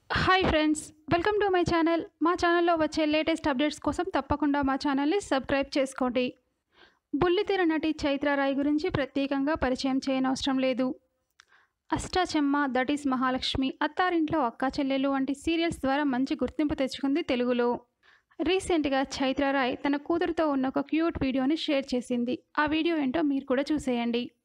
Hi friends, welcome to my channel. మా ఛానల్లో వచ్చే లేటెస్ట్ అప్డేట్స్ కోసం తప్పకుండా మా ఛానల్ని సబ్స్క్రైబ్ చేసుకోండి. బుల్లితెర నటి చైత్ర రాయ్ గురించి ప్రత్యేకంగా పరిచయం చేయనవసరం లేదు. అష్టాచెమ్మ, దట్ ఈస్ మహాలక్ష్మి, అత్తారింట్లో అక్కా చెల్లెలు వంటి సీరియల్స్ ద్వారా మంచి గుర్తింపు తెచ్చుకుంది తెలుగులో. రీసెంట్గా చైత్ర రాయ్ తన కూతురుతో ఉన్న ఒక క్యూట్ వీడియోని షేర్ చేసింది. ఆ వీడియో ఏంటో మీరు కూడా చూసేయండి.